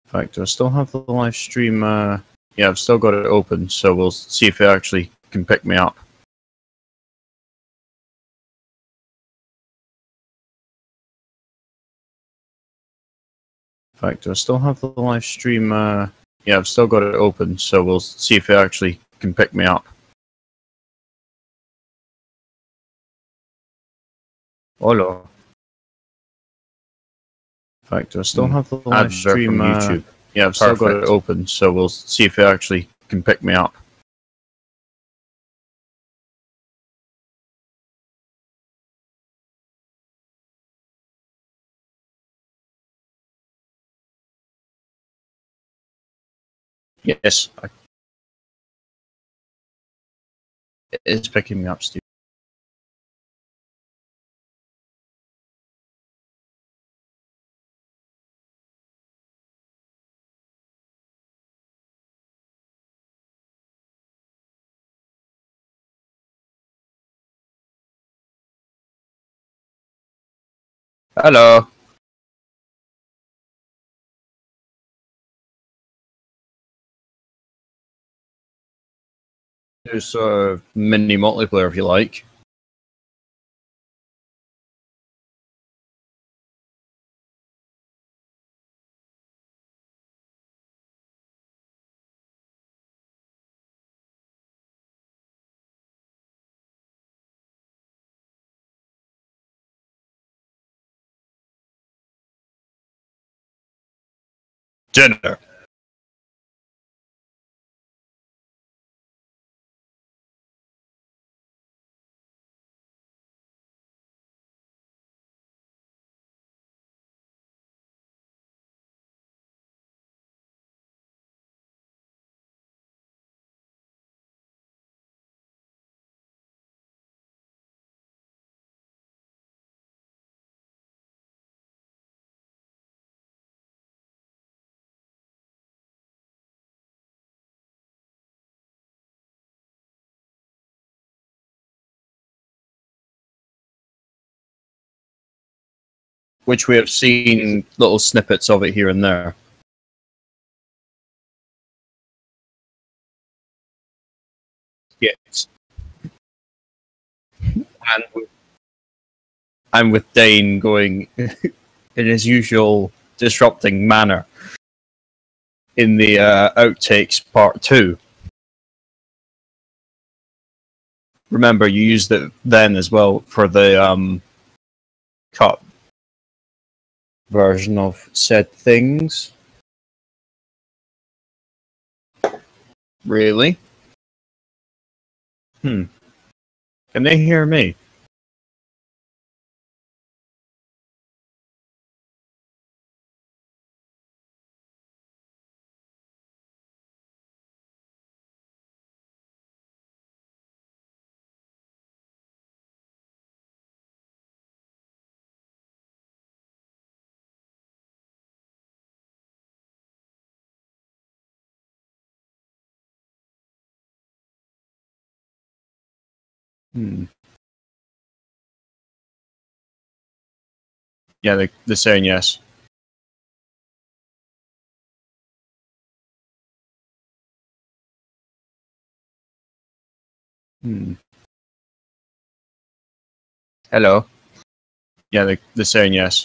In fact, I still have the live stream. Yeah, I've still got it open, so we'll see if it actually can pick me up. In fact, I still have the live stream. Yeah, I've still got it open, so we'll see if it actually can pick me up. Hola. In fact, I still have the live stream. From YouTube. Yeah, I've still got it open, so we'll see if it actually can pick me up. Yes, it's picking me up, Steve. Hello. There's a mini multiplayer if you like. Dinner. Which we have seen little snippets of it here and there. Yes. And with Dane going in his usual disrupting manner in the outtakes part 2. Remember, you used it then as well for the cut version of said things. Really? Can they hear me? Yeah, they're saying yes. Hello. Yeah, they're saying yes.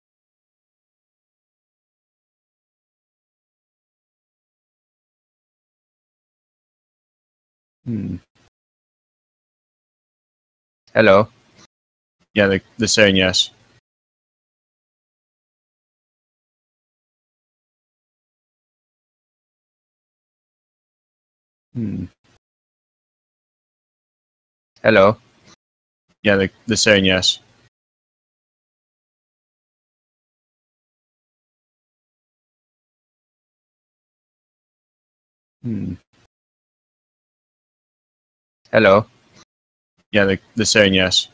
Hello. Yeah, they're saying yes. Hello. Yeah, they're saying yes. Hello. Yeah, they're saying yes.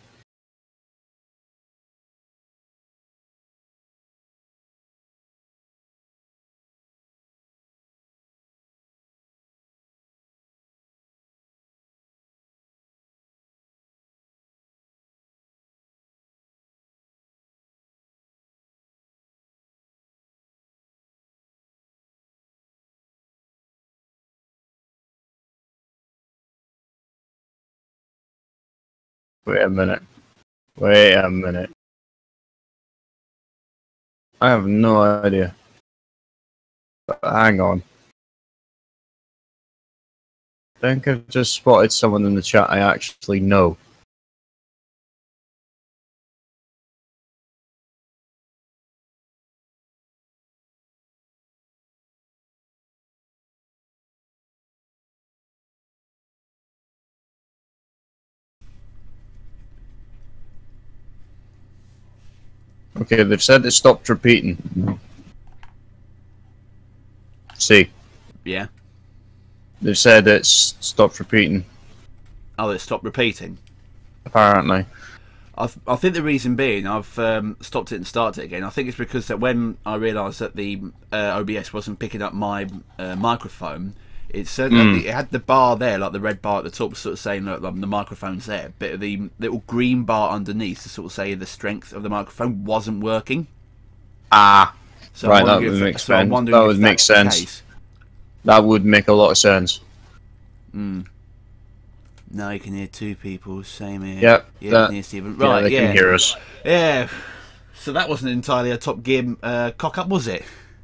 Wait a minute. Wait a minute. I have no idea. But hang on. I think I've just spotted someone in the chat I actually know. Okay, they've said it stopped repeating. See. Yeah. They've said it's stopped repeating. Oh, it stopped repeating? Apparently. I think the reason being, I've stopped it and started it again. I think it's because that when I realised that the OBS wasn't picking up my microphone, it said that it had the bar there, like the red bar at the top, sort of saying that the microphone's there, but the little green bar underneath to sort of say the strength of the microphone wasn't working. Ah, so right, that would make sense. That would make sense. That would make a lot of sense. Now you can hear two people, same here. Yep. Yeah, you can hear Stephen. Right, they can hear us. Yeah. So that wasn't entirely a Top Gear cock-up, was it?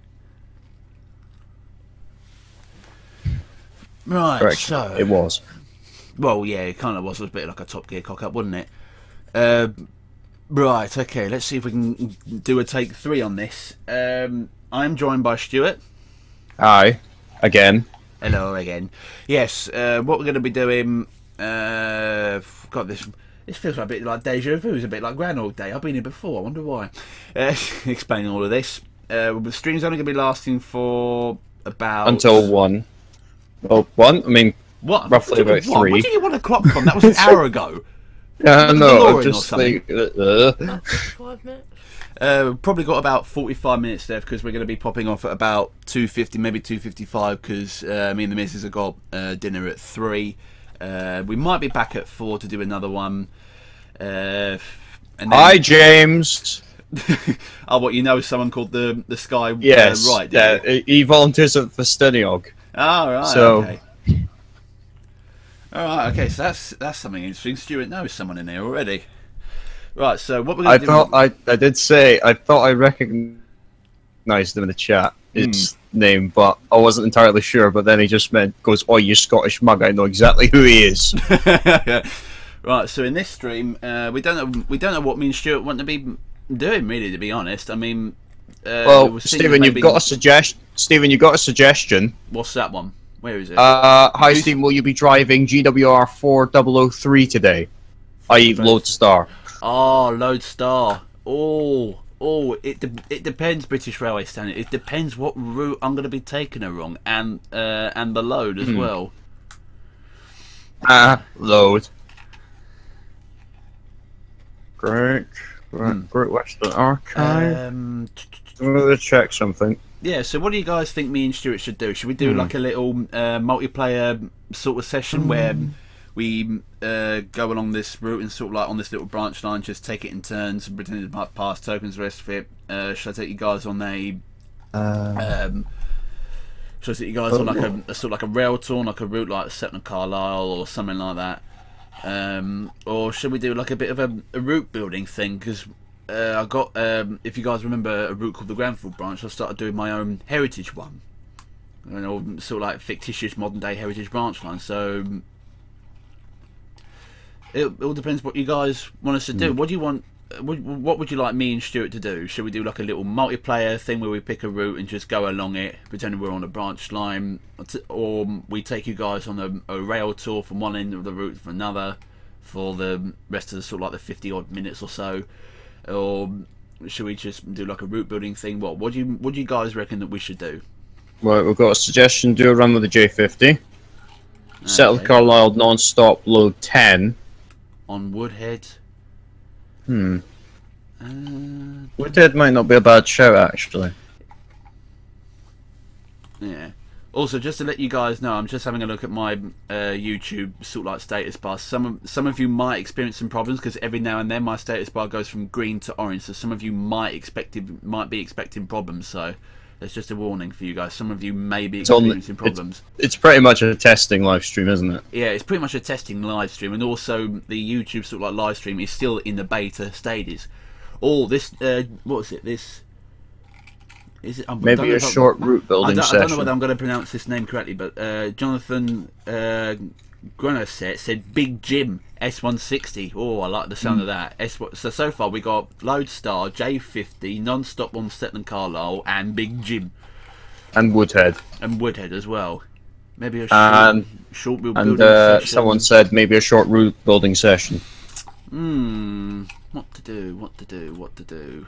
Right, Correction. so... It was. Well, yeah, it kind of was. It was a bit like a Top Gear cock-up, wasn't it? Right, okay, let's see if we can do a take 3 on this. I'm joined by Stuart. Hi. Again. Hello again. Yes, what we're going to be doing... God, this feels like a bit like deja vu. It's a bit like Groundhog Day. I've been here before. I wonder why. Explaining all of this. The stream's only going to be lasting for about... Until 1. Well, 1? I mean, what? Roughly about 3. What do you want to clock from? That was an hour ago. Yeah, no, I'm just like... 5 minutes? Probably got about 45 minutes there because we're going to be popping off at about 2:50, maybe 2:55 because me and the missus have got dinner at 3. We might be back at 4 to do another one. And then... Hi, James. Oh, what, you know someone called the Sky? Yes, right. He volunteers at Festiniog. Oh, right. So... Okay. All right. Okay. So that's something interesting. Stuart knows someone in there already. Right. So what we're going to do? I did say I thought I recognised him in the chat. His name, but I wasn't entirely sure. But then he just goes, "Oh, you Scottish mug! I know exactly who he is." Right. So in this stream, we don't know what me and Stuart want to be doing. Really, to be honest, I mean, well, Stephen, you've got a suggestion. Stephen, you got a suggestion. What's that one? Where is it? Hi, Stephen. Will you be driving GWR 4003 today? I.e., Lodestar. Oh, Lodestar. Oh, it depends, British Railway Standard. It depends what route I'm going to be taking her wrong, and the load as well. Load. Great Western Archive. I'm going to check something. Yeah, so what do you guys think me and Stuart should do? Should we do like a little multiplayer sort of session where we go along this route and sort of like on this little branch line, just take it in turns and pretend to pass tokens, the rest of it? Should I take you guys on a... should I take you guys on like a sort of like a rail tour, like a route like Setton Carlisle or something like that? Or should we do like a bit of a route building thing? Because... I got, if you guys remember a route called the Granville branch, I started doing my own heritage one. You know, sort of like fictitious modern day heritage branch line. So it all depends what you guys want us to do. What do you want? What would you like me and Stuart to do? Should we do like a little multiplayer thing where we pick a route and just go along it, pretending we're on a branch line, or we take you guys on a rail tour from one end of the route to another for the rest of the sort of like the 50 odd minutes or so? Or should we just do like a route building thing? What do you guys reckon that we should do? Well, we've got a suggestion. Do a run with the J50. Settle Carlisle non-stop, load 10. On Woodhead. Woodhead might not be a bad shout, actually. Yeah. Also, just to let you guys know, I'm just having a look at my YouTube sort of like status bar. Some of you might experience some problems because every now and then my status bar goes from green to orange. So some of you might be expecting problems. So There's just a warning for you guys. Some of you may be only- experiencing problems. It's pretty much a testing live stream, isn't it? Yeah, it's pretty much a testing live stream, and also the YouTube sort of like live stream is still in the beta stages. All this, what is it? This is it? Maybe a short route building I session. don't know whether I'm going to pronounce this name correctly, but Jonathan Gronoset said Big Jim S160. Oh, I like the sound of that. So far we got Lodestar, J50, Non-Stop on Stetland Carlisle, and Big Jim. And Woodhead. And Woodhead as well. Maybe a short route and building session. someone said maybe a short route building session. What to do?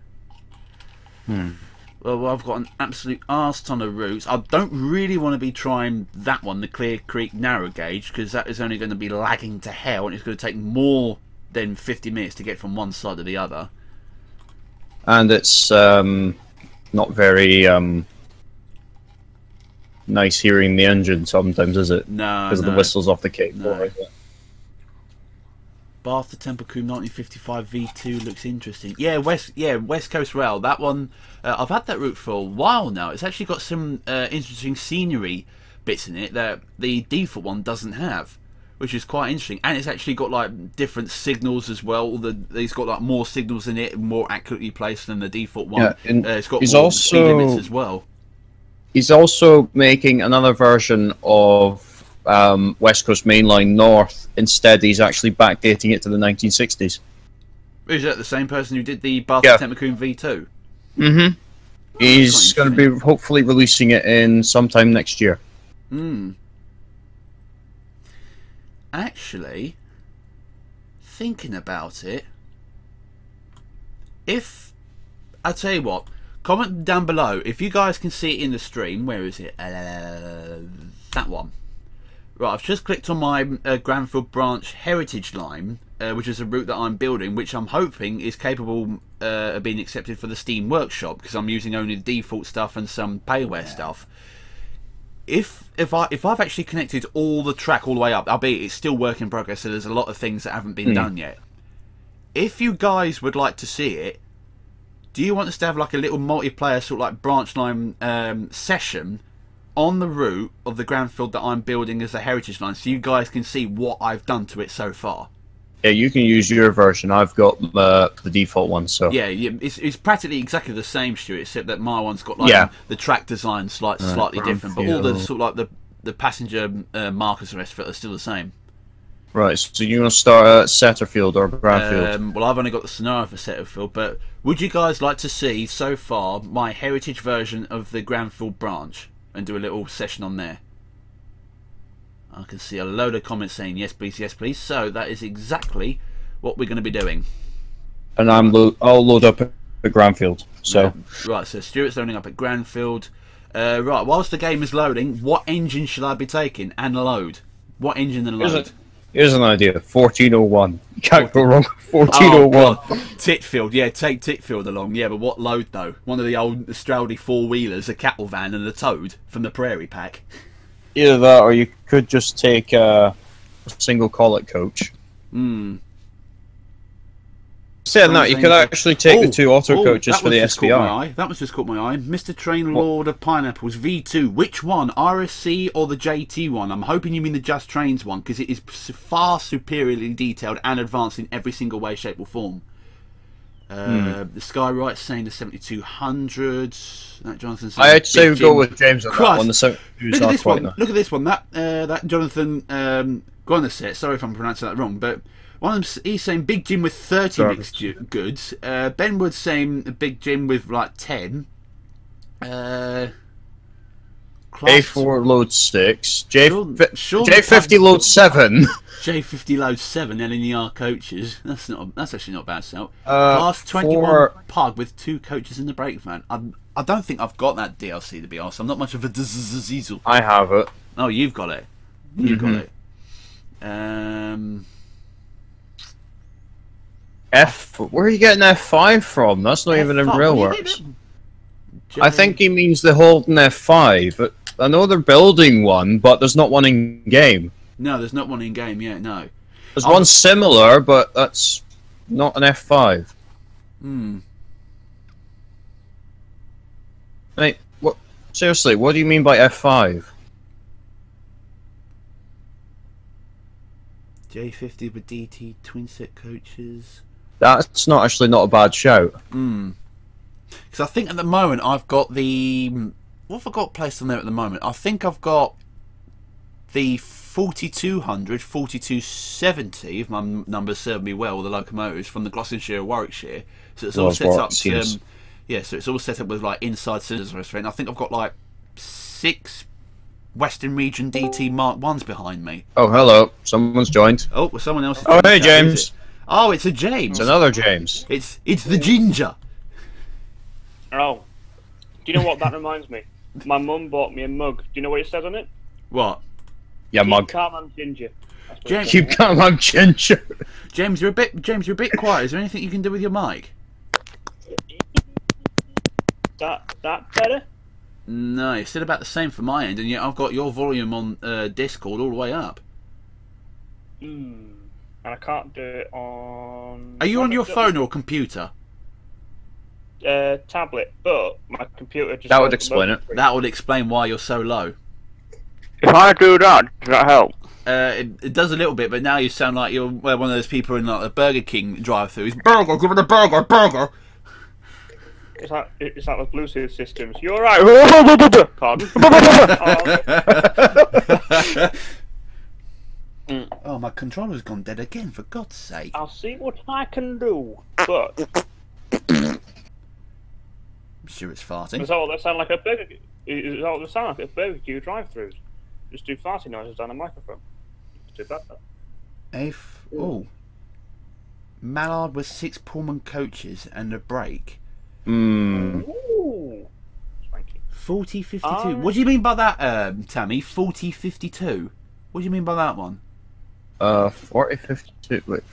Well, I've got an absolute arse ton of routes. I don't really want to be trying that one, the Clear Creek narrow gauge, because that is only going to be lagging to hell, and it's going to take more than 50 minutes to get from one side to the other. And it's not very nice hearing the engine sometimes, is it? No, because of the whistles off the K4. No. Bath to Templecombe 1955 V2 looks interesting. Yeah, West Coast Rail. That one, I've had that route for a while now. It's actually got some interesting scenery bits in it that the default one doesn't have, which is quite interesting. And it's actually got like different signals as well. It's got like more signals in it, more accurately placed than the default one. Yeah, and it's got he's more also- speed limits as well. He's also making another version of West Coast Mainline North. Instead, he's actually backdating it to the 1960s. Is that the same person who did the Bath Yeah. to Templecombe V2? Mm-hmm. He's quite going to be hopefully releasing it in sometime next year. Actually, thinking about it, I'll tell you what, comment down below if you guys can see it in the stream. Where is it? That one. Right, I've just clicked on my Granfield Branch Heritage Line, which is a route that I'm building, which I'm hoping is capable of being accepted for the Steam Workshop, because I'm using only the default stuff and some payware stuff. If I've actually connected all the track all the way up, albeit it's still work in progress, so there's a lot of things that haven't been done yet. If you guys would like to see it, do you want us to have like a little multiplayer sort of like branch line session on the route of the Granfield that I'm building as a heritage line, so you guys can see what I've done to it so far? Yeah, you can use your version. I've got the default one, so Yeah, it's practically exactly the same, Stuart, except that my one's got like the track design slightly different, but all the sort of like the passenger markers and the rest of it are still the same. Right, so you're going to start at Setterfield or Granfield? Well, I've only got the scenario for Setterfield, but would you guys like to see so far my heritage version of the Granfield branch and do a little session on there? I can see a load of comments saying yes please, yes please. So that is exactly what we're going to be doing. And I'll load up at Granfield. So right, so Stuart's loading up at Granfield. Right, whilst the game is loading, what engine should I be taking and load? What engine and load? Here's an idea: 1401. You can't go wrong with 1401. Titfield, yeah, take Titfield along. Yeah, but what load though? One of the old Straldy four-wheelers, a cattle van, and a toad from the Prairie Pack. Either that, or you could just take a single collet coach. Saying that, you could actually take the two auto coaches for the SPR. That was just caught my eye. Mr. Train Lord of Pineapples V2. Which one? RSC or the JT one? I'm hoping you mean the Just Trains one, because it is far superiorly detailed and advanced in every single way, shape or form. The Skywrite's saying the 7200. That Jonathan's saying I'd say we go with James on that one. Look at this one. Look at this one. That Jonathan Gronoset. Sorry if I'm pronouncing that wrong, but one of them, he's saying Big Jim with 30 mixed goods. Ben Wood's saying Big Jim with like 10. A4 load 6. J50 J50 load 7. J50 load 7 LNER coaches. That's actually not a bad sell. Class 21 for... Pug with 2 coaches in the brake van. I don't think I've got that DLC, to be honest. I'm not much of a diesel. I have it. Oh, you've got it. You've got it. Where are you getting F5 from? That's not even in Railworks. I think he means the Holden F5. But I know they're building one, but there's not one in game. No, there's not one in game yet. No. There's one similar, but that's not an F5. Mate, what? Seriously, what do you mean by F5? J50 with DT twin set coaches. That's not a bad shout. Because I think at the moment I've got the... What have I got placed on there at the moment? I think I've got the 4200, 4270, if my numbers serve me well, the locomotives from the Gloucestershire, Warwickshire. So it's all set up. Yes. Yeah, so it's all set up with like inside cylinders and everything. I think I've got like 6 Western Region DT Mark 1s behind me. Oh, hello. Someone's joined. Oh, well, someone else. Oh, hey, James. Oh, it's a James. It's another James. It's the ginger. Oh, do you know what that reminds me? My mum bought me a mug. Do you know what it says on it? What? Yeah, mug. Calm and ginger. James, Keep calm, I'm ginger. James, you're a bit quiet. Is there anything you can do with your mic? That better? No, it's still about the same for my end, and yet I've got your volume on Discord all the way up. And I can't do it on... Are you on your phone or computer? Tablet, but my computer just... That would explain it. That would explain why you're so low. If I do that, does that help? It does a little bit, but now you sound like you're one of those people in like a Burger King drive-through. Burger, give me the burger, burger. It's like the Bluetooth systems. You're right. Pardon. Oh, my controller's gone dead again, for God's sake. I'll see what I can do. But I'm sure it's farting. it's all that sound like a Burger. It's all that sound like a Burger King drive-throughs. Just do farting noises on a microphone. It's too bad. Oh. Mallard with 6 Pullman coaches and a brake. Ooh. Thank you. 4052. What do you mean by that, Tammy? 4052. What do you mean by that one? 4052. Wait.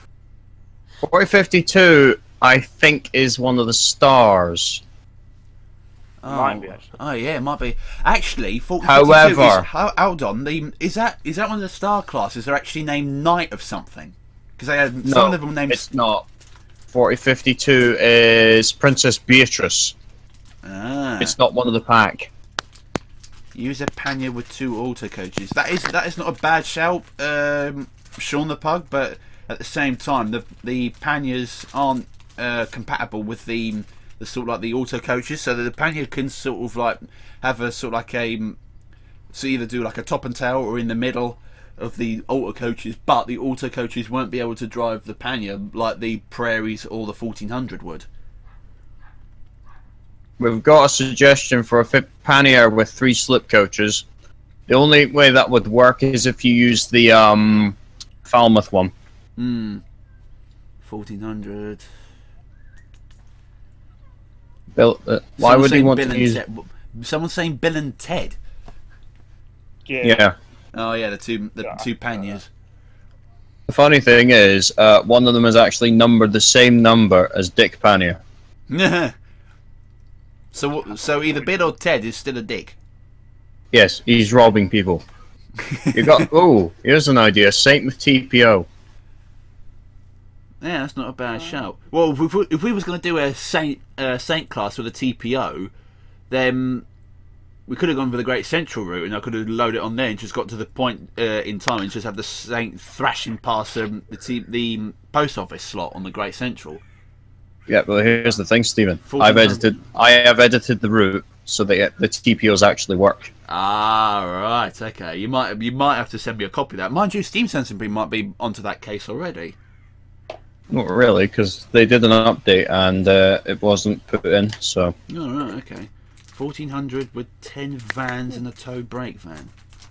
4052, I think, is one of the stars. Might be, actually. Oh yeah, it might be. Actually, 4052 However, hold on. Is that one of the star classes? They're actually named Knight of something because they had no, some of them named. It's not. 4052 is Princess Beatrice. It's not one of the pack. Use a pannier with 2 auto coaches. That is not a bad shout, Sean the Pug. But at the same time, the panniers aren't compatible with the sort of like the auto coaches. So that the pannier can sort of like have a sort of like a so either do like a top and tail or in the middle of the auto coaches, but the auto coaches won't be able to drive the pannier like the Prairies or the 1400 would. We've got a suggestion for a pannier with 3 slip coaches. The only way that would work is if you use the Falmouth one. 1400. Bill, why would he want to use? Someone's saying Bill and Ted. Yeah. Oh yeah, the two panniers. The funny thing is, one of them is actually numbered the same number as Dick Pannier. So either Bill or Ted is still a dick. Yes, he's robbing people. You got here's an idea: Saint with TPO. Yeah, that's not a bad shout. Well, if we was going to do a Saint class with a TPO, then we could have gone for the Great Central route, and I could have loaded it on there and just got to the point in time and just have the Saint thrashing past the post office slot on the Great Central. Yeah, well, here's the thing, Stephen. I have edited the route so that the TPOs actually work. Ah, right, okay. You might have to send me a copy of that. Mind you, Steam Sensing might be onto that case already. Not really, because they did an update and it wasn't put in. So. Oh, right, okay. 1400 with 10 vans and a tow brake van.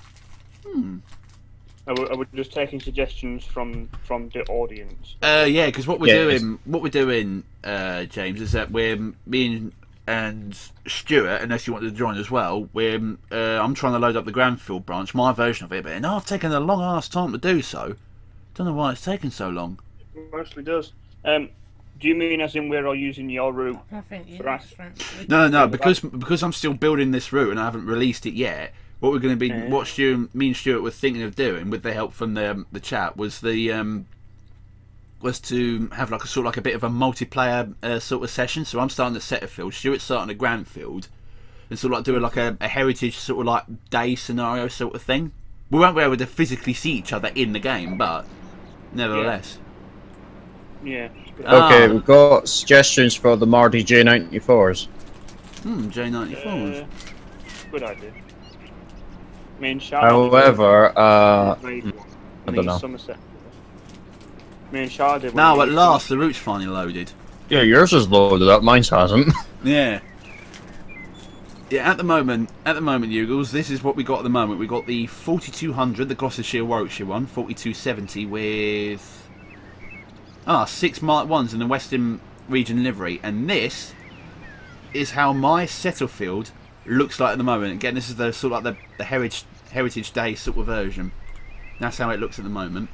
Are we just taking suggestions from the audience? Yeah, because what we're doing, James, is that me and Stuart, unless you want to join as well, I'm trying to load up the Granfield branch, my version of it, but I've taken a long ass time to do so. Don't know why it's taken so long. It mostly does. Do you mean as in we're all using your route? I think you No, because I'm still building this route and I haven't released it yet. What we're going to be, me and Stuart were thinking of doing, with the help from the chat, was to have like a sort of like a bit of a multiplayer sort of session. So I'm starting at Setterfield, Stuart's starting at Granfield, and sort of like doing like a heritage sort of like day scenario sort of thing. We won't be able to physically see each other in the game, but nevertheless. Yeah. Okay, we've got suggestions for the Marty J94s. J94s. Good idea. Me and Charlotte. However, I I don't know. Somerset. Me and Charlotte did. Now, at last, the route's finally loaded. Yeah, yours is loaded up, mine hasn't. Yeah. Yeah, at the moment, Eagles, this is what we got at the moment. We got the 4200, the Gloucestershire Warwickshire one, 4270 with 6 Mark 1s in the Western Region livery, and this is how my Settlefield looks like at the moment. Again, this is the sort of like the Heritage Day sort of version. That's how it looks at the moment.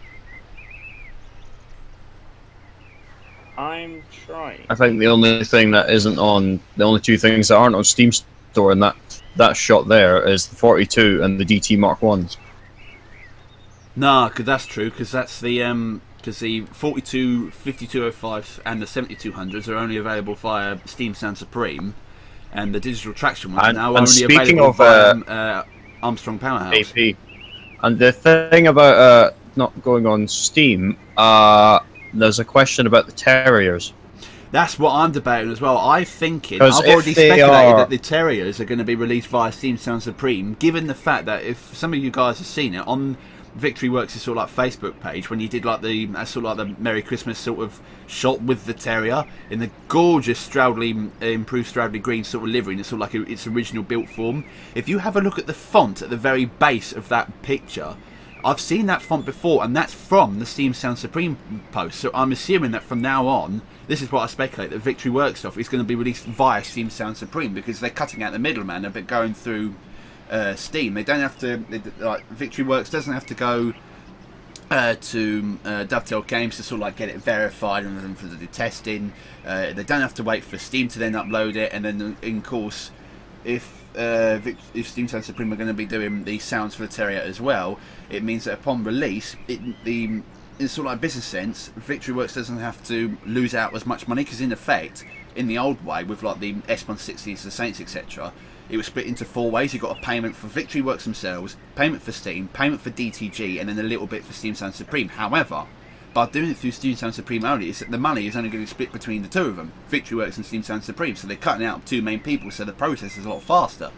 I'm trying. I think the only thing that isn't on, the only two things that aren't on Steam Store in that shot there is the 42 and the DT Mark 1s. Nah, cause that's true, because that's the 42 5205s and the 7200s are only available via Steam Sound Supreme, and the digital traction ones are now only available via Armstrong Powerhouse. AP. And the thing about not going on Steam, there's a question about the Terriers. That's what I'm debating as well. I've already speculated that the Terriers are going to be released via Steam Sound Supreme, given the fact that if some of you guys have seen it on Victory Works' sort of like Facebook page, when you did like the sort of like the Merry Christmas sort of shot with the Terrier in the gorgeous improved Stroudley green sort of livery, and it's sort of like its original built form. If you have a look at the font at the very base of that picture, I've seen that font before, and that's from the Steam Sound Supreme post. So I'm assuming that from now on, this is what I speculate, that Victory Works stuff is going to be released via Steam Sound Supreme, because they're cutting out the middleman a bit, going through Steam. They don't have to, like, Victory Works doesn't have to go to Dovetail Games to sort of like get it verified and for the testing. They don't have to wait for Steam to then upload it, and then in course, if Steam Sound Supreme are going to be doing the sounds for the Terrier as well, it means that upon release, in sort of like business sense, Victory Works doesn't have to lose out as much money, because in effect, in the old way, with like the S160s, the Saints, etc., it was split into 4 ways. You got a payment for Victory Works themselves, payment for Steam, payment for DTG, and then a little bit for Steam Sound Supreme. However, by doing it through Steam Sound Supreme only, the money is only going to be split between the two of them, Victory Works and Steam Sound Supreme. So they're cutting out 2 main people, so the process is a lot faster.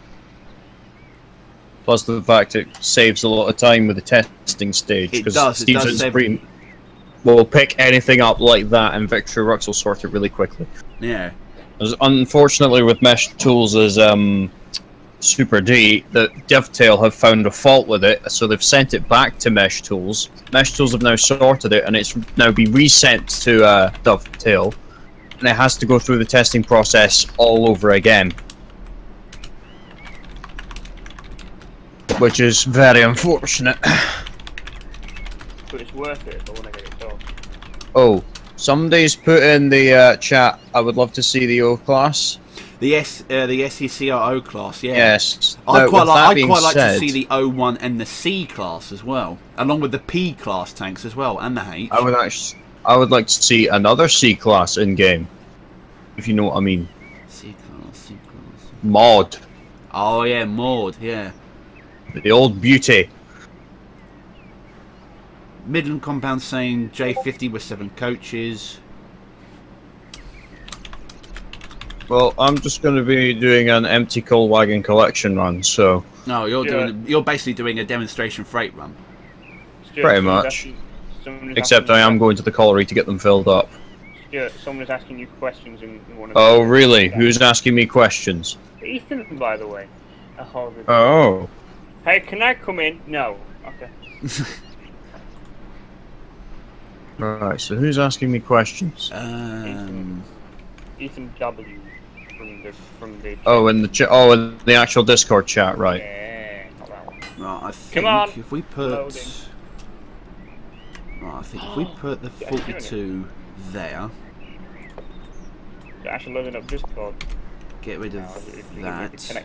Plus the fact it saves a lot of time with the testing stage, because Steam Sound Supreme will pick anything up like that, and Victory Works will sort it really quickly. Yeah. Unfortunately, with Mesh Tools as Super D, the Dovetail have found a fault with it, so they've sent it back to Mesh Tools. Mesh Tools have now sorted it, and it's now been resent to Dovetail, and it has to go through the testing process all over again, which is very unfortunate. But it's worth it if I want to get it done. Oh, somebody's put in the chat, I would love to see the O class. The SECRO class, yeah. Yes. I'd quite like to see the O1 and the C class as well, along with the P class tanks as well, and the H. I would like to see another C class in game, if you know what I mean. C class. Maud. Oh yeah, Maud, yeah. The old beauty. Midland Compound saying J50 with 7 coaches. Well, I'm just going to be doing an empty coal wagon collection run, so... No, you're basically doing a demonstration freight run. Stuart, pretty much. Except I am going to the colliery to get them filled up. Stuart, someone is asking you questions in one of Oh, really? Who's asking me questions? Ethan, by the way. Oh. Hey, can I come in? No. Okay. Right, so who's asking me questions? Ethan W. from the Oh, in the in the actual Discord chat, right? Yeah, not that one. Right, I think if we put the 42 there, You're actually loading up Discord. get rid of that.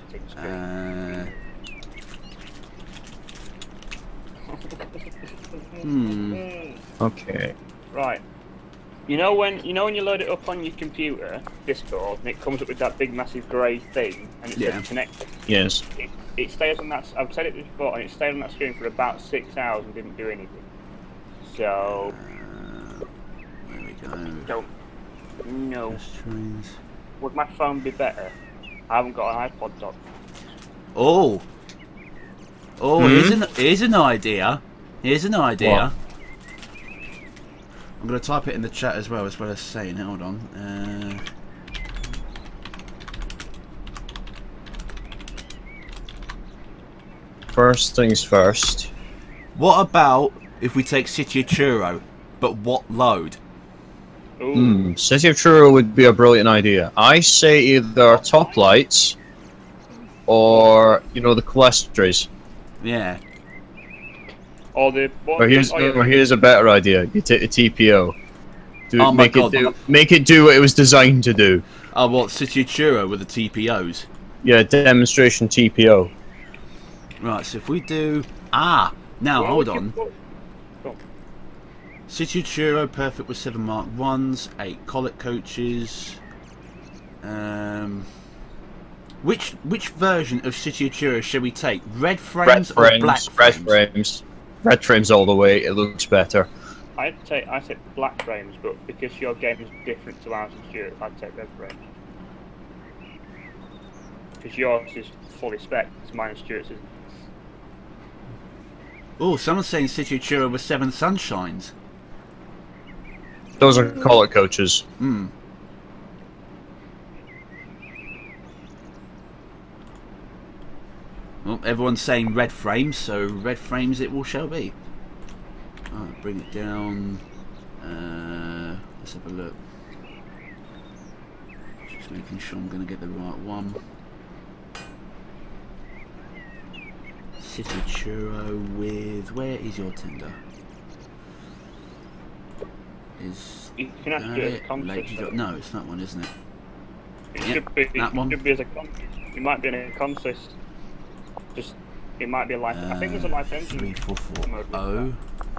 Okay. Right. You know when you load it up on your computer, Discord, and it comes up with that big massive grey thing, and it says connected. Yes. It stays on that. I've said it before, and it stayed on that screen for about 6 hours and didn't do anything. So. There we go. Don't. No. Trains. Would my phone be better? I haven't got an iPod dock. Oh. Oh, here's an idea. Here's an idea. What? I'm going to type it in the chat as well as saying it. Hold on. First things first. What about if we take City of Churro, but what load? City of Truro would be a brilliant idea. I say either top lights or, you know, the Colestries. Yeah. Or the. Or here's a better idea. You take the TPO. Oh my God. Make it do what it was designed to do. Oh, what, City of Churro with the TPOs? Yeah, demonstration TPO. Right, so if we do... now, hold on. City of Churro, perfect with 7 Mark 1s, 8 Collet coaches. Which version of City of Churro should we take? Red frames or black frames? Red frames. Red frames all the way, it looks better. I take black frames, but because your game is different to ours and Stuart, I'd take red frames. Because yours is fully spec, mine and Stuart's isn't. Oh, someone's saying City of Churro with 7 Sunshines. Those are Collet coaches. Hmm. Well, everyone's saying red frames, so red frames it will shall be. Alright, bring it down. Let's have a look. Just making sure I'm going to get the right one. City Churro with... Where is your tender? Is you can actually do it as a consist. No, it's that one, isn't it? It should be. That one. Should be as a consist. It might be in a consist. Just, it might be a life. I think there's a life engine. 3440.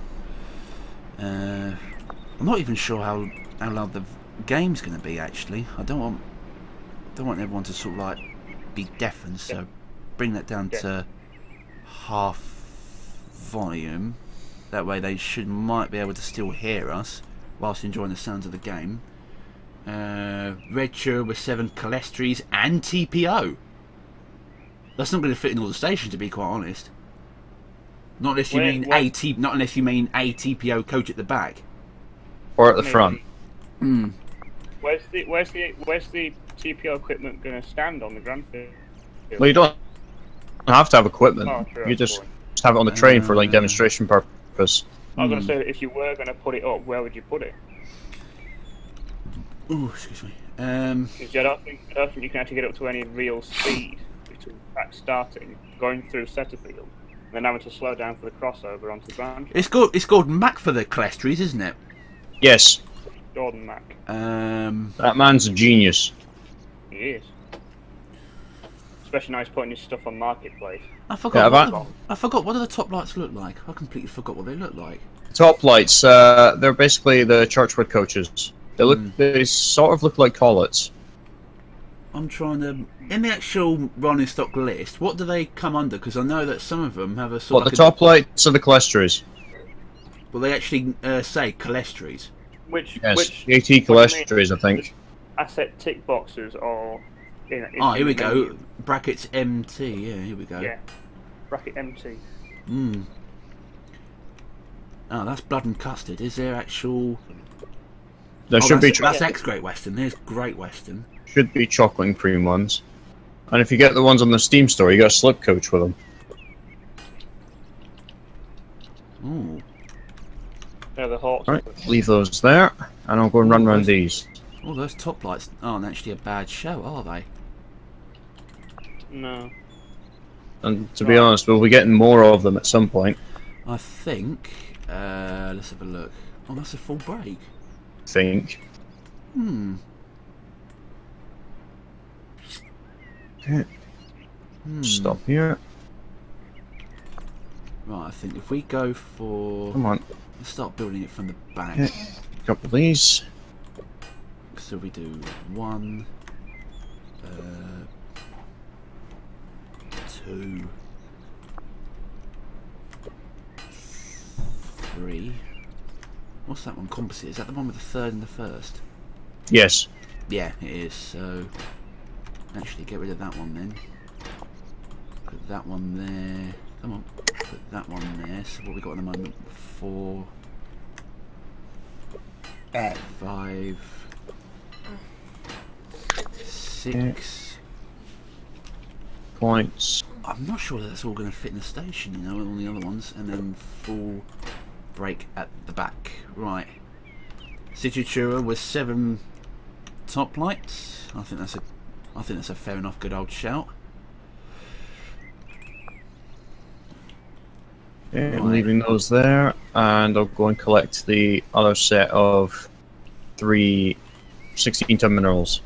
I'm not even sure how loud the game's going to be. Actually, I don't want everyone to sort of like be deafened. So bring that down to half volume. That way they might be able to still hear us whilst enjoying the sounds of the game. Red Churro with 7 Colestries and TPO. That's not going to fit in all the stations, to be quite honest. Not unless you mean a TPO coach at the back or at the front. Hmm. Where's the TPO equipment going to stand on the Grand Field? Well, you don't have to have equipment. Oh, true, you just have it on the train for like demonstration purpose. I was going to say, if you were going to put it up, where would you put it? Oh, excuse me. Because I don't think you can actually get up to any real speed between track starting, going through Setterfield, and then having to slow down for the crossover onto the ground. It's called Mac for the Colestries, isn't it? Yes. Jordan Mac. That man's a genius. He is. Especially now he's putting his stuff on Marketplace. I forgot what do the top lights look like. I completely forgot what they look like. Top lights, they're basically the Churchwood coaches. They sort of look like Collets. I'm trying to... In the actual running stock list, what do they come under? Because I know that some of them have a sort of... The top lights are the Colestries. Well, they actually say Colestries. Yes, AT Colestries, I think. Asset tick boxes or... here we go. Brackets MT, yeah, here we go. Yeah. Bracket MT. Hmm. Oh, that's Blood and Custard. Is there actual... There should be... That's ex-Great Western. There's Great Western. Should be chocolate and cream ones. And if you get the ones on the Steam store, you got a slip coach with them. Ooh. Yeah, the Hawks. Alright, leave those there, and I'll go and run around these. Oh, those top lights aren't actually a bad show, are they? No. And to be honest, we'll be getting more of them at some point. I think... let's have a look. Oh, that's a full break. Think. Hmm. Okay. Stop here. Right, I think if we go for... Come on. Let's start building it from the back. Okay. A couple of these. So we do 1, 2, 3. What's that one? Composite. Is that the one with the third and the first? Yes. Yeah, it is. So actually, get rid of that one then. Put that one there. Come on. Put that one there. So what we got at the moment? 4, 5, 6 points. I'm not sure that that's all going to fit in the station, you know, on the other ones, and then full break at the back. Right. Citritura with 7 top lights. I think that's a fair enough good old shout. Okay, I'm Right. leaving those there, and I'll go and collect the other set of 3 16-ton minerals.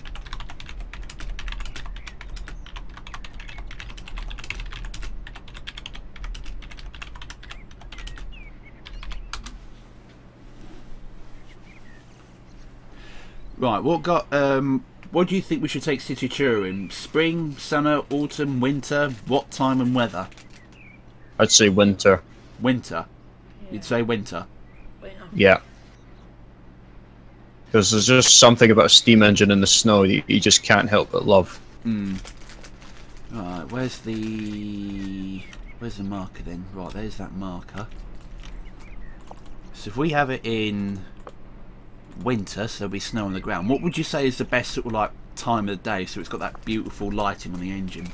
Right, what do you think we should take Citritura in? Spring, summer, autumn, winter? What time and weather? I'd say winter. Winter. You'd say winter. Wait, no. Yeah. Because there's just something about a steam engine in the snow that you just can't help but love. Right, where's the marker then? Right, there's that marker. So if we have it in winter, so there'll be snow on the ground, what would you say is the best sort of like time of the day so it's got that beautiful lighting on the engine?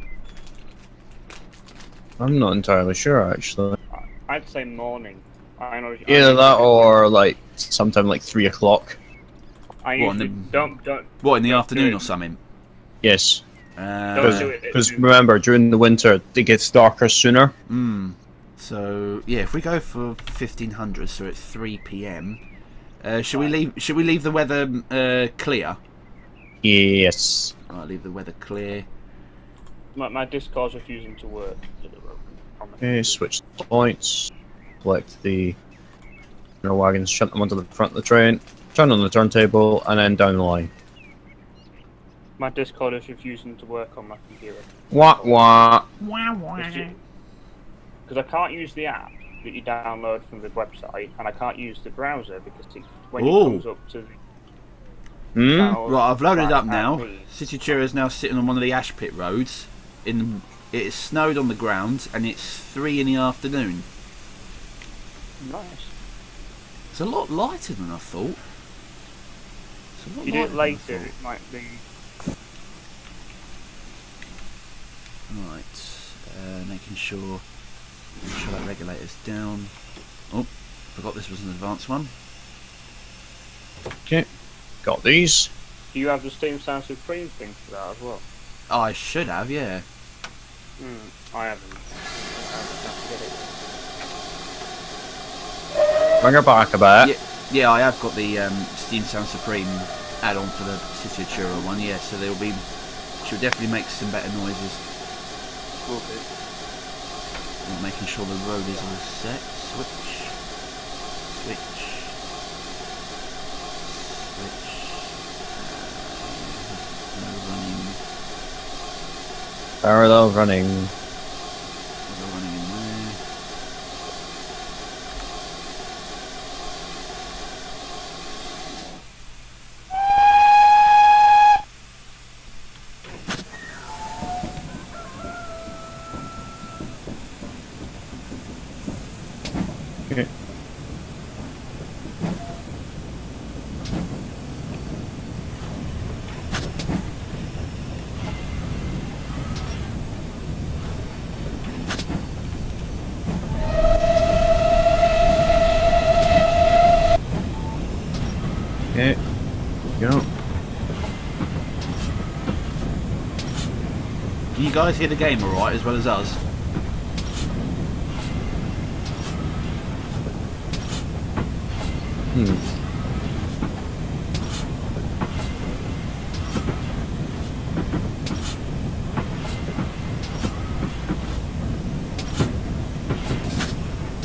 I'm not entirely sure, actually. I'd say morning. Either that or like sometime like 3 o'clock. I What, usually in the- don't What, in the don't afternoon do or it. something? Yes. Don't do it. Because remember, during the winter, it gets darker sooner. So yeah, if we go for 1500, so it's 3 p.m. Should we leave the weather clear? Yes. Right, leave the weather clear. My Discord's refusing to work. Okay, switch points. Select the wagons, shunt them onto the front of the train, turn on the turntable, and then down the line. My Discord is refusing to work on my computer. Wah wah. Because I can't use the app that you download from the website, and I can't use the browser because when it comes up to the Hmm? Right, I've loaded Right, up now. please. Citritura is now sitting on one of the ash pit roads. It is snowed on the ground, and it's 3 in the afternoon. Nice. It's a lot lighter than I thought. It's a lot If you do lighter it than I later, thought. it might be. Right, making sure that regulator's down. Oh, forgot this was an advanced one. Okay, got these. Do you have the Steam Sound Supreme thing for that as well? I should have, yeah. I haven't. I have to get it. Bring her back a bit. Yeah, I have got the Steam Sound Supreme add-on for the Citritura one, yeah, so she'll definitely make some better noises. Will do. And making sure the road is all set. Switch. No running. Parallel running. No running in there. Okay. Okay. Go. Can you guys hear the game alright as well as us?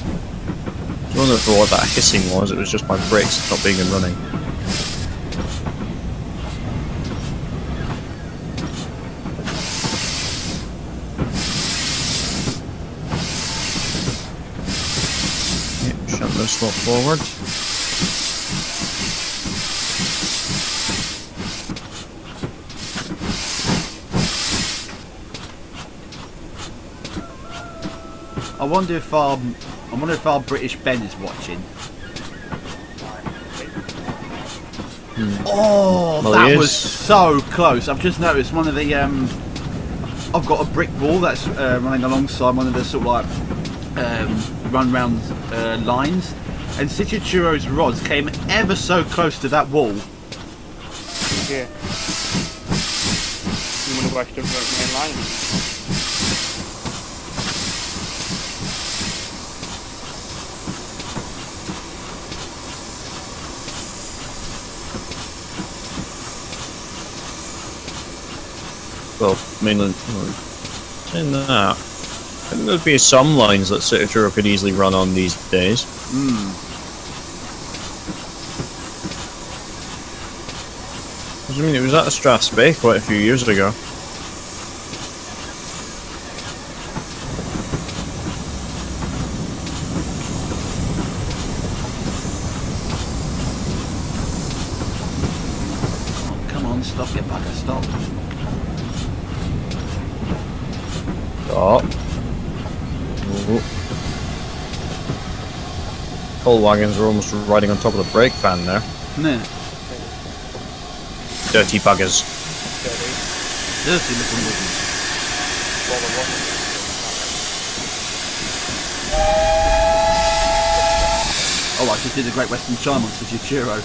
I wonder for what that hissing was. It was just my brakes not being in running. swap forward. I wonder if our British Ben is watching. Oh, Well, that he was is. so close. I've just noticed one of the I've got a brick wall that's running alongside one of the sort of like run round lines, and Situchuro's rods came ever so close to that wall. Yeah. You wonder why she doesn't go to the main line? Well, mainly saying that. I think there'd be some lines that Citigroup could easily run on these days. I mean, it was at a Strathspey quite a few years ago. Oh, come on, stop, get back, stop. Stop. Ooh. Coal wagons were almost riding on top of the brake van there. Nah. Dirty buggers. Dirty little movie. Oh, I just did a Great Western Chime on Situchuro.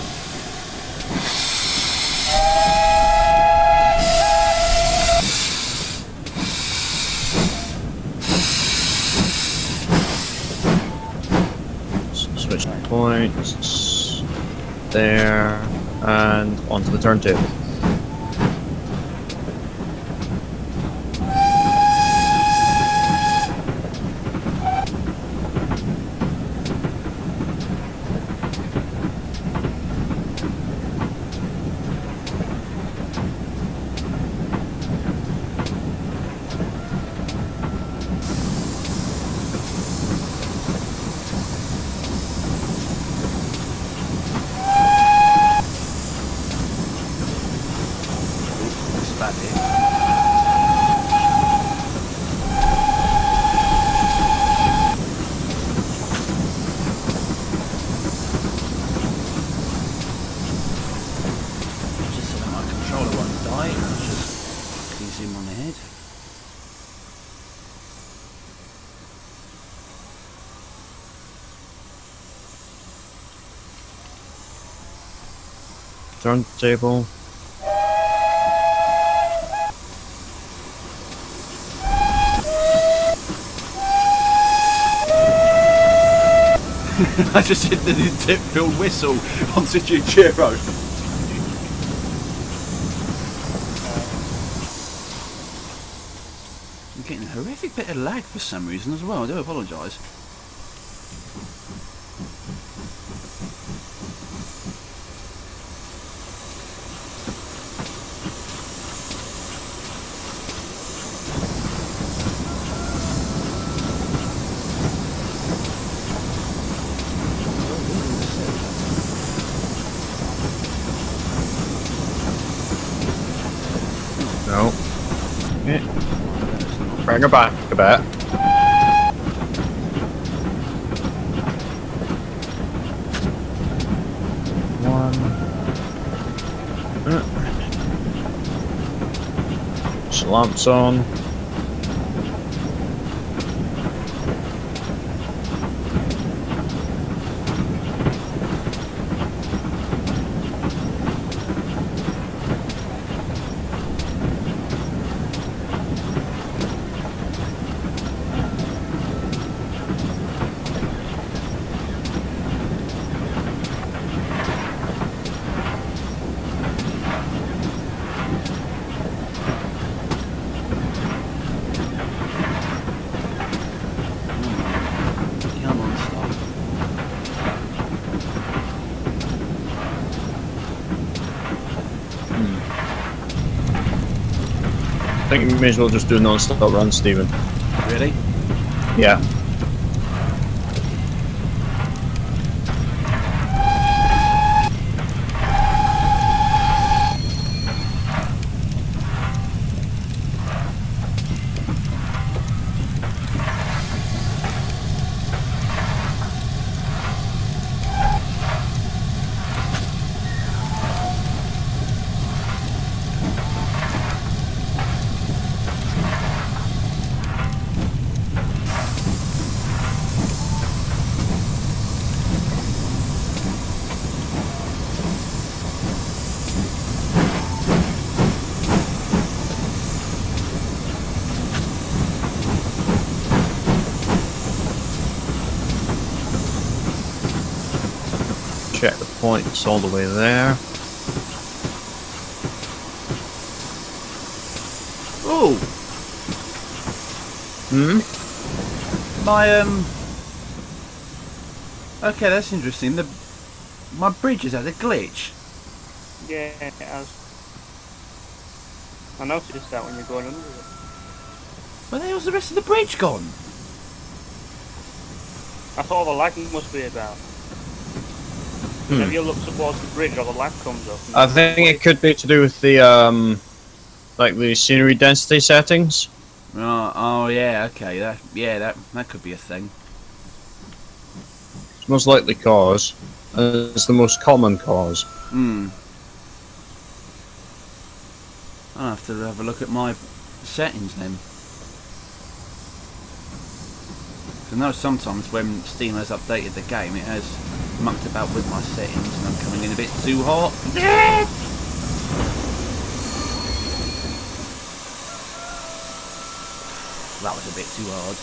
Switch points. There. And onto the turntable. Bad here. Just so that my controller won't die, I'll just quickly zoom on ahead. Turntable. I just hit the tip-filled whistle on Situchuro. I'm getting a horrific bit of lag for some reason as well, I do apologise. No. Yeah. Bring her back a bit. One. Lamps on. Come on, stop. I think you may as well just do a non-stop run, Stephen. Really? Yeah. points all the way there. Oh! My okay, that's interesting. My bridge has had a glitch. Yeah, it has. I noticed that when you're going under it. Where the hell's the rest of the bridge gone? That's all the lag must be about. If you look towards the bridge, all the lag comes up. I think it could be to do with the like the scenery density settings. Oh yeah, okay. That could be a thing. It's most likely cause. It's the most common cause. I'll have to have a look at my settings then. I know sometimes when Steam has updated the game, it has mucked about with my settings and I'm coming in a bit too hot. That was a bit too hard.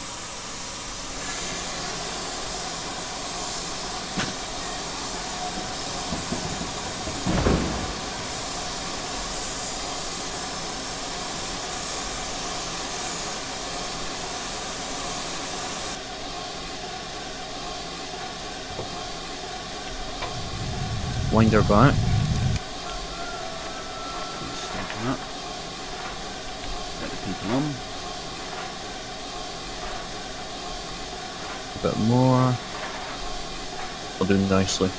Wind her back. Step up. Let the people on. A bit more. I'll do nicely.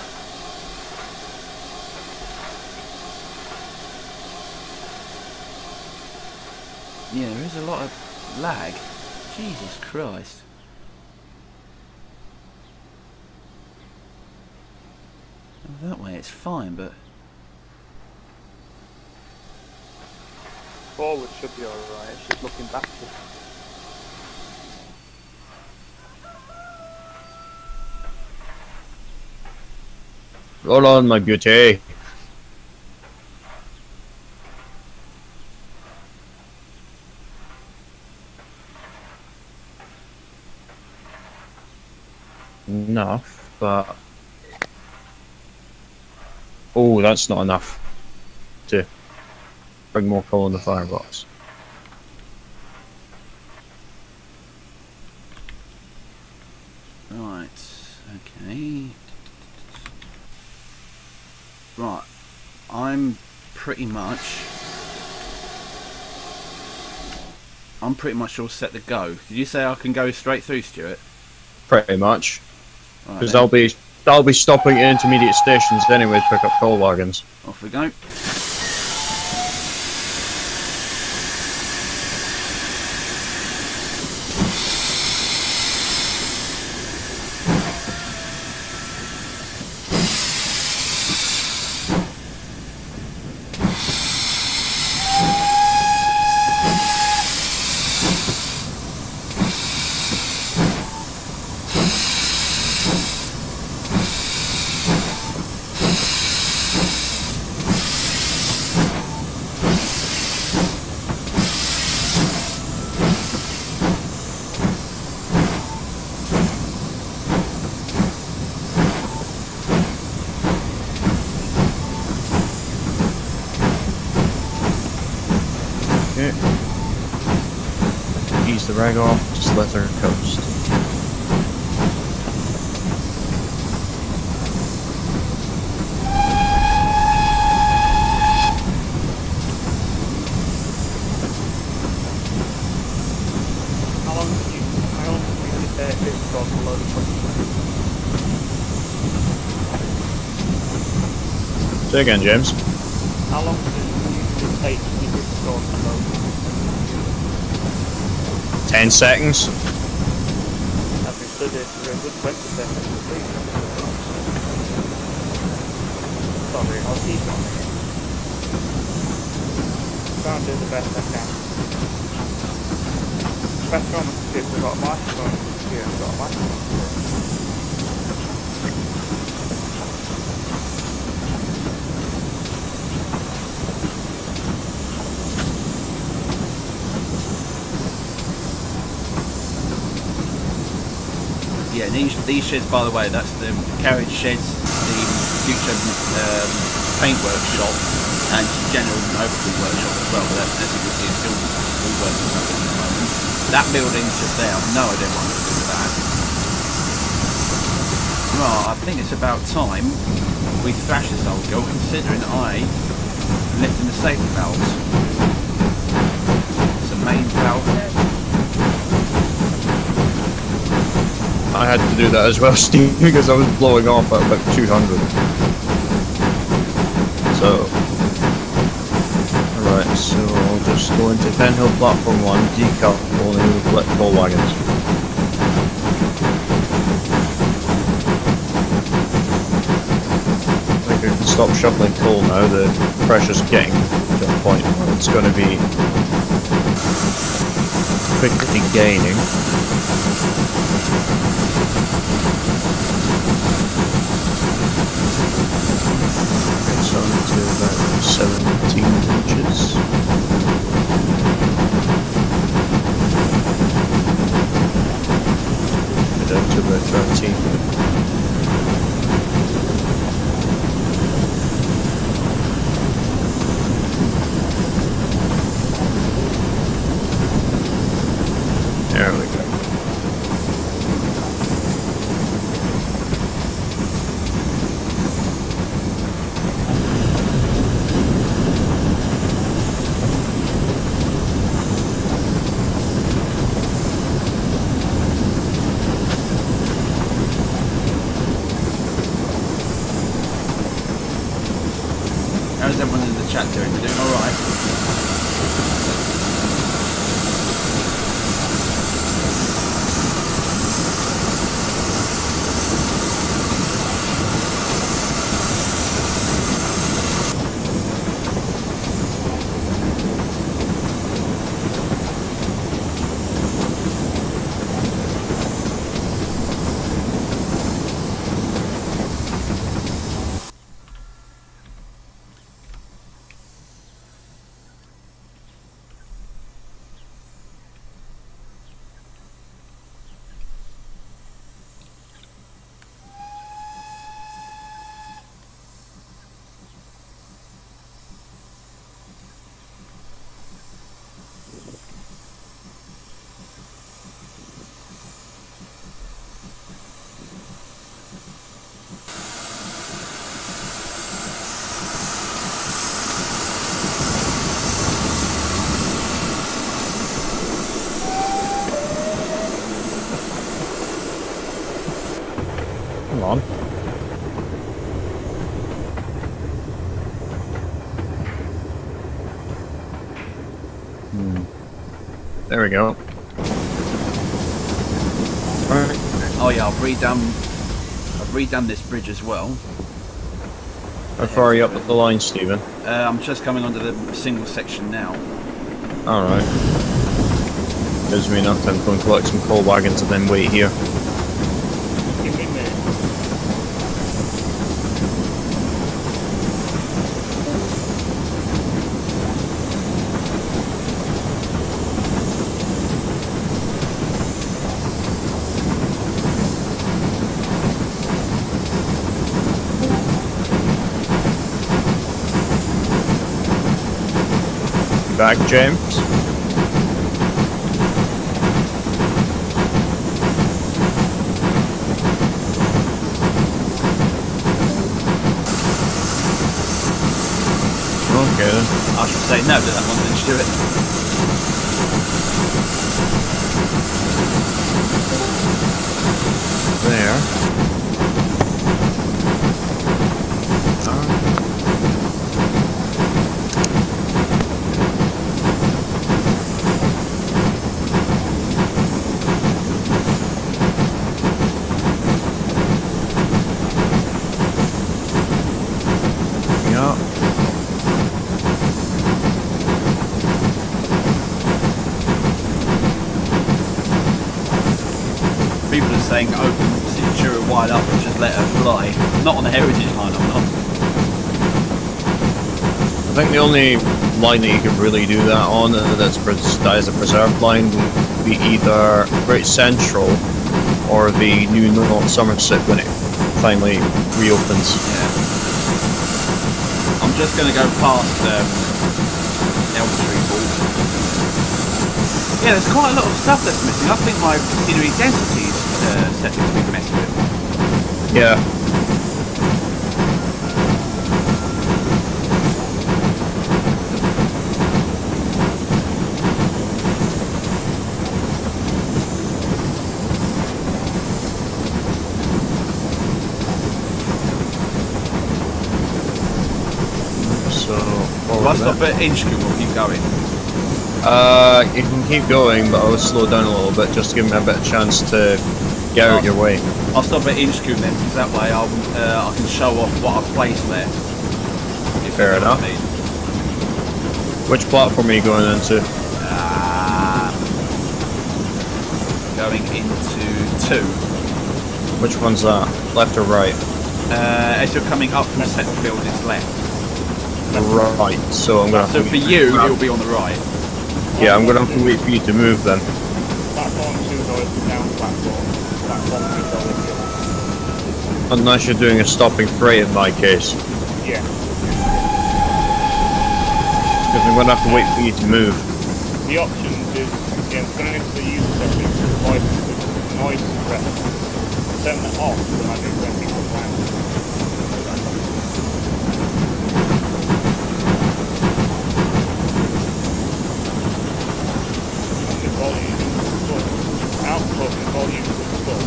Yeah, there is a lot of lag. Jesus Christ. That way it's fine, but Forward should be alright, it's just looking backwards. Roll on, my beauty. Enough, but oh, that's not enough to bring more coal in the firebox. right, okay. Right, I'm pretty much all set to go. Did you say I can go straight through, Stuart? Pretty much, Right, because then. I'll be stopping at intermediate stations anyway to pick up coal wagons. Off we go. Okay. Ease the rag off, just let her coast. How long did you get this across the load of trucks? Say again, James. How long does it usually take to get this across the load? 10 seconds. I've been stood here for a good 20 seconds at least. Sorry, I'll keep on it. Try and do the best I can. Best on the computer, I've got a microphone on the computer, I've got a microphone. Yeah, these sheds, by the way, that's the carriage sheds. future paint workshop and general overhaul workshop as well. But as you can see, it's still all working at the moment. That building's just there. I've no idea what I'm going to do with that. Right, I think it's about time we thrash this old girl, considering I left in the safety valves. It's a main valve. I had to do that as well, Steve, because I was blowing off at about 200. So, alright, so I'll just go into Penhill Platform 1, decouple the coal wagons. I think I can stop shuffling coal now, the pressure's getting to a point where it's going to be quickly gaining. So to about 17 inches. Down to about 13. There we go. How's everyone in the chat doing? We're doing alright? Come on. There we go. Right. Oh yeah, I've redone this bridge as well. How far are you up the line, Stephen? I'm just coming onto the single section now. Alright. Gives me enough time to go and collect some coal wagons and then wait here. Give me a minute. Back, James. Okay then. I should say no to that one, didn't you do it? There. People are saying open Centura wide up and just let her fly. Not on the heritage line, I'm not. I think the only line that you could really do that on that is a preserved line would be either Great Central or the new North Somerset when it finally reopens. Yeah. just going to go past Elm Tree Hall. Yeah, there's quite a lot of stuff that's missing. I think my scenery density settings been messed with. Yeah. So, If I stop at Inchcombe, we'll keep going. you can keep going, but I'll slow down a little bit just to give me a bit of chance to get out your way. I'll stop at Inchcombe then, because that way I can show off what I've placed there. Fair enough. Which platform are you going into? Going into 2. Which one's that? Left or right? As you're coming up from Setfield, it's left. Right. So I'm gonna. Have So to for you, it'll be on the right. Yeah, I'm gonna have to wait for you to move then. Platform 2 doors down platform. Platform 3 doors. Unless you're doing a stopping freight in my case. Yeah. Because I'm gonna have to wait for you to move. The options is, again, going into the user settings, noise suppression. Turn that off when I do 20 miles an hour. And the volume is full. Output and volume is full.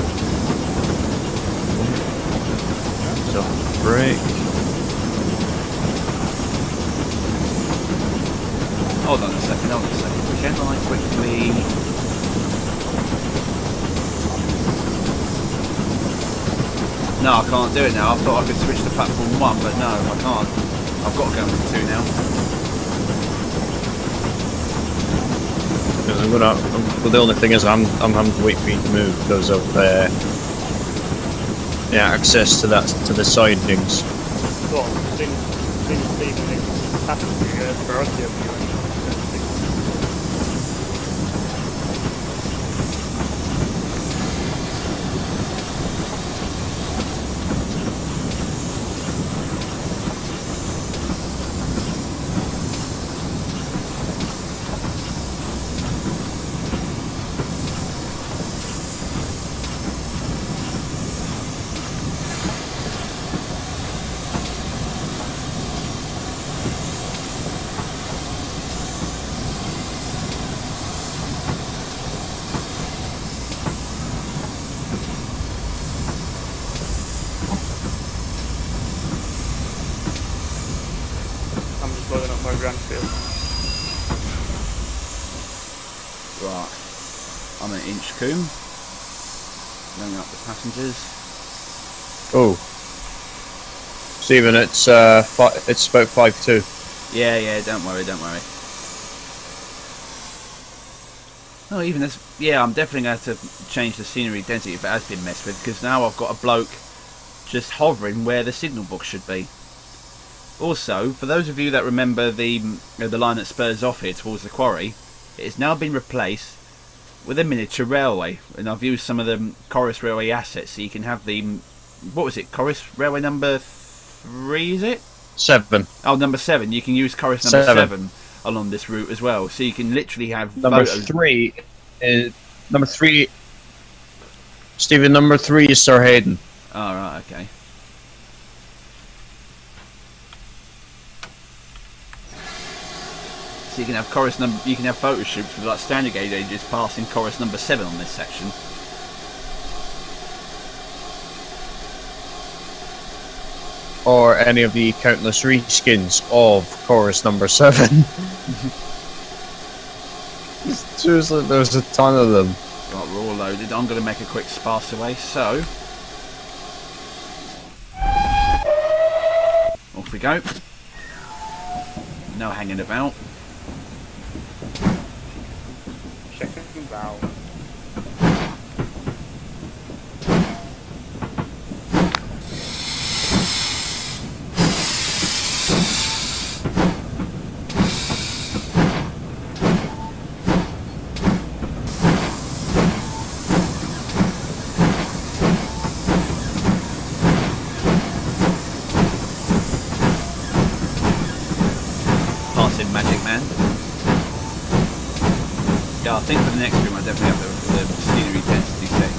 So break. Hold on a second. Can I quickly... No, I can't do it now. I thought I could switch to platform 1, but no, I can't. I've got to go into 2 now. Because well, the only thing is I'm having to wait for you to move because of access to the sidings. So, since Stephen is passenger priority of you. Loading up my Granfield. Right. I'm at Inchcombe. Loading up the passengers. Oh, Stephen, it's about 5-2. Yeah, don't worry. Oh, even this... Yeah, I'm definitely going to have to change the scenery density if it has been messed with, because now I've got a bloke just hovering where the signal box should be. Also, for those of you that remember the line that spurs off here towards the quarry, it has now been replaced with a miniature railway, and I've used some of the Corris Railway assets, so you can have the... What was it? Corris Railway number 3, is it? 7. Oh, number 7. You can use Corris number 7 along this route as well, so you can literally have number photos. 3. Number 3. Stephen, number 3 is Sir Hayden. Oh, right, okay. So you can have you can have photo shoots with like standard gauge ages passing Corris number 7 on this section. Or any of the countless reskins of Chorus number 7. Seriously, there's a ton of them. Right, we're all loaded. I'm going to make a quick sparse away, so... Off we go. No hanging about. Checking valve. can. Yeah, I think for the next stream I definitely have the scenery density settings.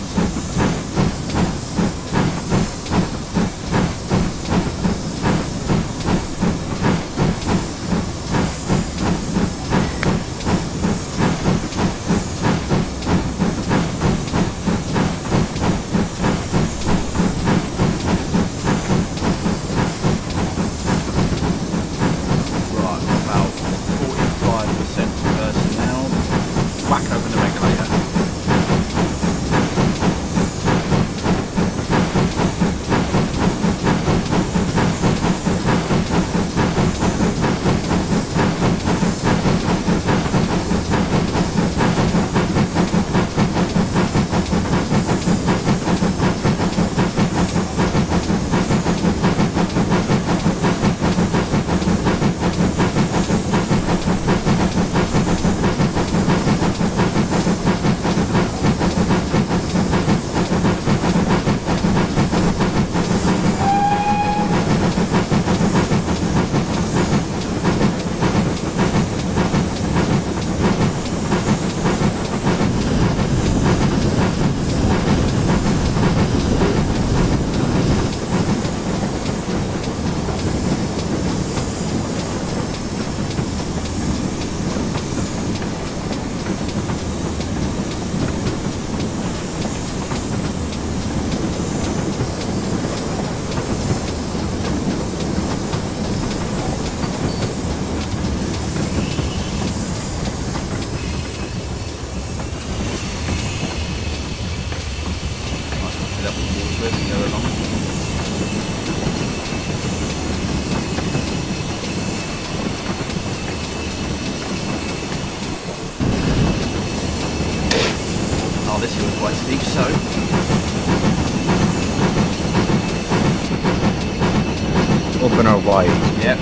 Wide. Yep.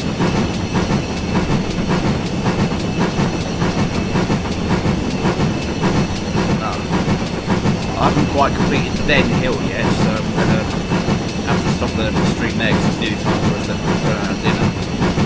I haven't quite completed Den Hill yet, so I'm going to have to stop the stream there because it's nearly time for us to go and have dinner.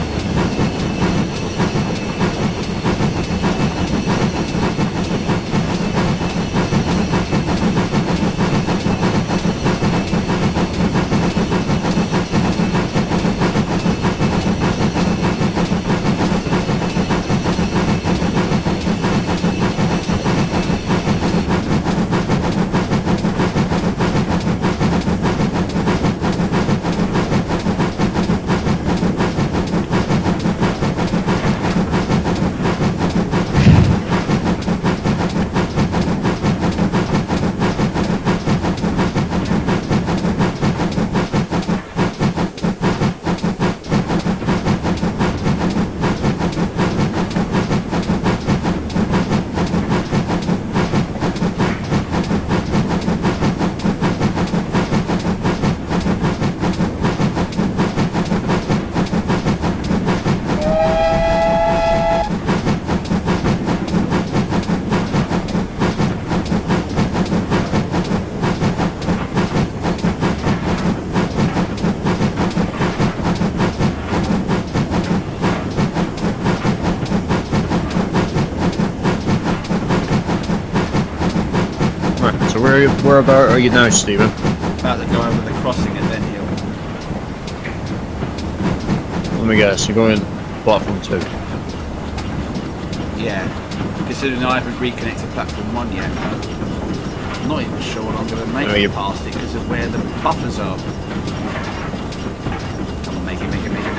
Whereabout are you now, Stephen? About to go over the crossing at Den Hill. Let me guess, you're going platform 2. Yeah. Considering I haven't reconnected platform 1 yet. I'm not even sure I'm going to make it past it because of where the buffers are. Come on, make it.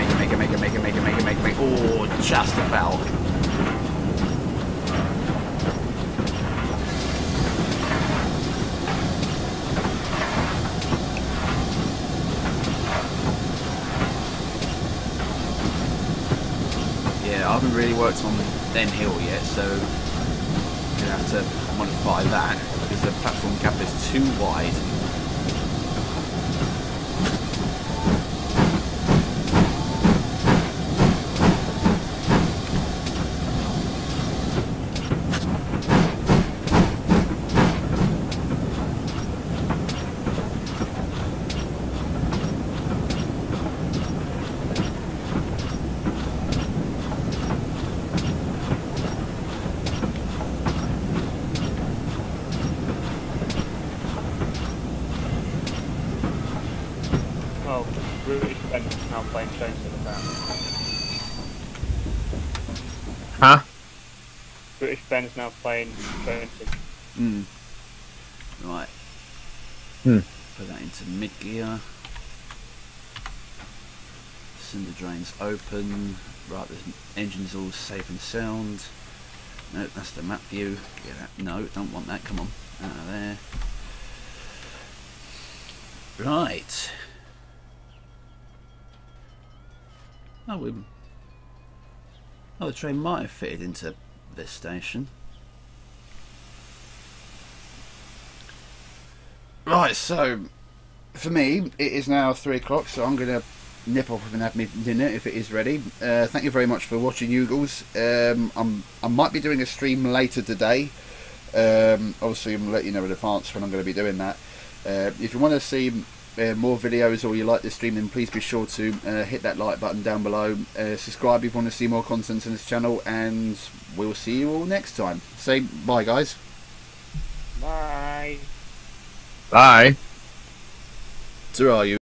Oh, just about. I haven't really worked on Den Hill yet, so I'm going to have to modify that because the platform gap is too wide. playing Trains to the Town. Huh? British Ben's now playing Trains to Right. Put that into mid gear. Cinder drains open. Right, the engine's all safe and sound. No, that's the map view. Get that. No, don't want that. Come on, out of there. Right. Oh, the train might have fitted into this station. Right, so for me, it is now 3 o'clock, so I'm going to nip off and have my dinner if it is ready. Thank you very much for watching, Eagles. I might be doing a stream later today. Obviously, I'm going to let you know in advance when I'm going to be doing that. If you want to see more videos or you like this stream, then please be sure to hit that like button down below. Subscribe if you want to see more content on this channel, and we'll see you all next time. Say bye, guys. Bye. Bye. So are you?